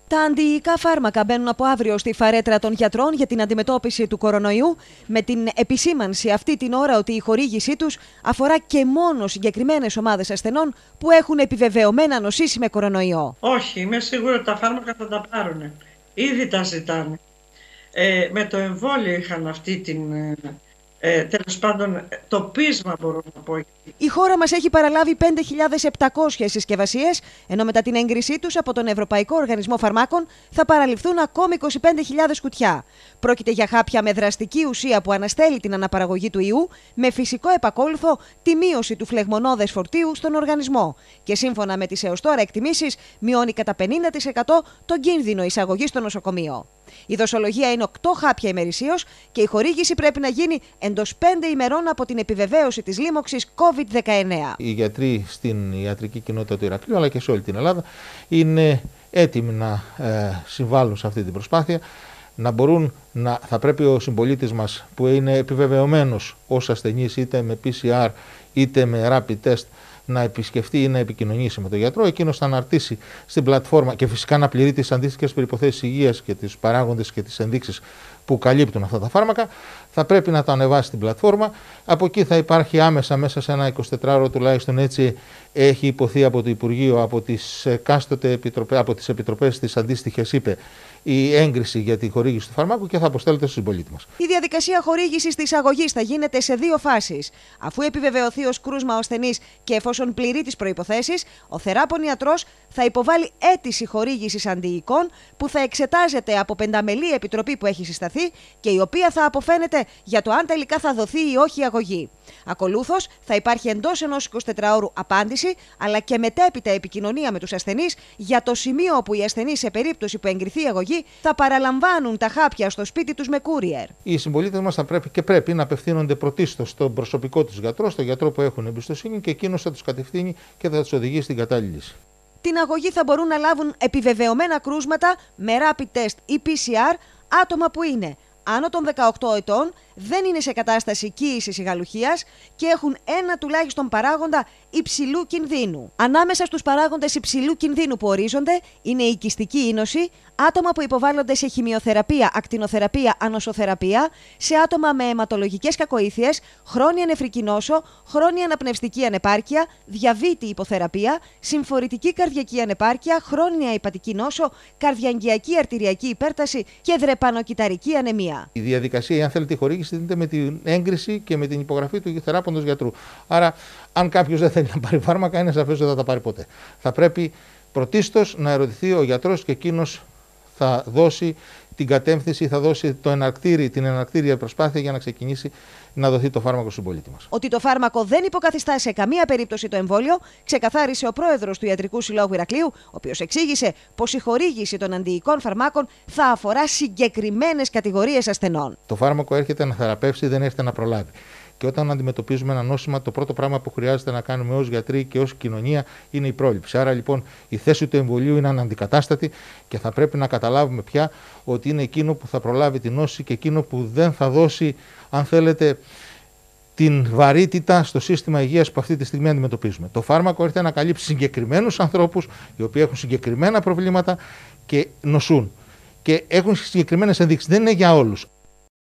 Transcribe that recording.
Τα αντιϊκά φάρμακα μπαίνουν από αύριο στη φαρέτρα των γιατρών για την αντιμετώπιση του κορονοϊού, με την επισήμανση αυτή την ώρα ότι η χορήγησή τους αφορά και μόνο συγκεκριμένες ομάδες ασθενών που έχουν επιβεβαιωμένα νοσήσει με κορονοϊό. Όχι, είμαι σίγουρη ότι τα φάρμακα θα τα πάρουν. Ήδη τα ζητάνε. Με το εμβόλιο είχαν αυτή την... τέλος πάντων, το πείσμα μπορώ να πω. Η χώρα μας έχει παραλάβει 5.700 συσκευασίες, ενώ μετά την έγκρισή τους από τον Ευρωπαϊκό Οργανισμό Φαρμάκων θα παραληφθούν ακόμη 25.000 κουτιά. Πρόκειται για χάπια με δραστική ουσία που αναστέλει την αναπαραγωγή του ιού, με φυσικό επακόλουθο τη μείωση του φλεγμονώδες φορτίου στον οργανισμό. Και σύμφωνα με τις έως τώρα εκτιμήσεις, μειώνει κατά 50% τον κίνδυνο εισαγωγής στο νοσοκομείο. Η δοσολογία είναι 8 χάπια ημερησίως και η χορήγηση πρέπει να γίνει εντός 5 ημερών από την επιβεβαίωση της λίμωξης COVID-19. Οι γιατροί στην ιατρική κοινότητα του Ηρακλείου αλλά και σε όλη την Ελλάδα είναι έτοιμοι να συμβάλλουν σε αυτή την προσπάθεια. Θα πρέπει ο συμπολίτης μας που είναι επιβεβαιωμένος ως ασθενής είτε με PCR είτε με rapid test να επισκεφτεί ή να επικοινωνήσει με τον γιατρό, εκείνος θα αναρτήσει στην πλατφόρμα και φυσικά να πληρεί τις αντίστοιχες προϋποθέσεις υγείας και τις παράγοντες και τις ενδείξεις που καλύπτουν αυτά τα φάρμακα, θα πρέπει να το ανεβάσει στην πλατφόρμα. Από εκεί θα υπάρχει άμεσα μέσα σε ένα 24ωρο τουλάχιστον, έτσι έχει υποθεί από το Υπουργείο, από τις επιτροπές τις αντίστοιχες, είπε, η έγκριση για τη χορήγηση του φαρμάκου και θα αποστέλλεται στον συμπολίτη μας. Η διαδικασία χορήγησης της αγωγής θα γίνεται σε 2 φάσεις. Αφού επιβεβαιωθεί ως κρούσμα ο ασθενής και εφόσον πληρεί τις προϋποθέσεις, ο θεράπων ιατρός θα υποβάλει αίτηση χορήγησης αντιϊκών που θα εξετάζεται από πενταμελή επιτροπή που έχει συσταθεί και η οποία θα αποφαίνεται για το αν τελικά θα δοθεί ή όχι η αγωγή. Ακολούθως, θα υπάρχει εντός ενός 24ωρου απάντηση, αλλά και μετέπειτα επικοινωνία με τους ασθενείς για το σημείο όπου οι ασθενείς, σε περίπτωση που εγκριθεί η αγωγή, θα παραλαμβάνουν τα χάπια στο σπίτι τους με courier. Οι συμπολίτες μας θα πρέπει να απευθύνονται πρωτίστως στον προσωπικό τους γιατρό, στον γιατρό που έχουν εμπιστοσύνη και εκείνος θα τους κατευθύνει και θα τους οδηγήσει στην κατάλληλη λύση. Την αγωγή θα μπορούν να λάβουν επιβεβαιωμένα κρούσματα με rapid test ή PCR άτομα που είναι άνω των 18 ετών, δεν είναι σε κατάσταση κύησης ή γαλουχίας και έχουν ένα τουλάχιστον παράγοντα υψηλού κινδύνου. Ανάμεσα στους παράγοντες υψηλού κινδύνου που ορίζονται είναι η οικιστική είνωση, άτομα που υποβάλλονται σε χημειοθεραπεία, ακτινοθεραπεία, ανοσοθεραπεία, σε άτομα με αιματολογικές κακοήθειες, χρόνια νεφρική νόσο, χρόνια αναπνευστική ανεπάρκεια, διαβήτη υποθεραπεία, συμφορητική καρδιακή ανεπάρκεια, χρόνια υπατική νόσο, καρδιαγγειακή αρτηριακή υπέρταση και δρεπανοκυταρική ανεμία. Η διαδικασία, αν θέλετε, η χορήγηση δίνεται με την έγκριση και με την υπογραφή του θεράποντος γιατρού. Άρα, αν κάποιος δεν θέλει να πάρει φάρμακα, είναι σαφές ότι δεν θα τα πάρει ποτέ. Θα πρέπει πρωτίστως να ερωτηθεί ο γιατρός και εκείνος θα δώσει την κατεύθυνση, θα δώσει την εναρκτήρια προσπάθεια για να ξεκινήσει να δοθεί το φάρμακο στον πολίτη μας. Ότι το φάρμακο δεν υποκαθιστά σε καμία περίπτωση το εμβόλιο, ξεκαθάρισε ο πρόεδρος του Ιατρικού Συλλόγου Ηρακλείου, ο οποίος εξήγησε πως η χορήγηση των αντιϊκών φαρμάκων θα αφορά συγκεκριμένες κατηγορίες ασθενών. Το φάρμακο έρχεται να θεραπεύσει, δεν έρχεται να προλάβει. Και όταν αντιμετωπίζουμε ένα νόσημα, το πρώτο πράγμα που χρειάζεται να κάνουμε ως γιατροί και ως κοινωνία είναι η πρόληψη. Άρα λοιπόν η θέση του εμβολίου είναι αναντικατάστατη και θα πρέπει να καταλάβουμε πια ότι είναι εκείνο που θα προλάβει την νόση και εκείνο που δεν θα δώσει, αν θέλετε, την βαρύτητα στο σύστημα υγείας που αυτή τη στιγμή αντιμετωπίζουμε. Το φάρμακο έρχεται να καλύψει συγκεκριμένους ανθρώπους οι οποίοι έχουν συγκεκριμένα προβλήματα και νοσούν και έχουν συγκεκριμένες ενδείξεις. Δεν είναι για όλους.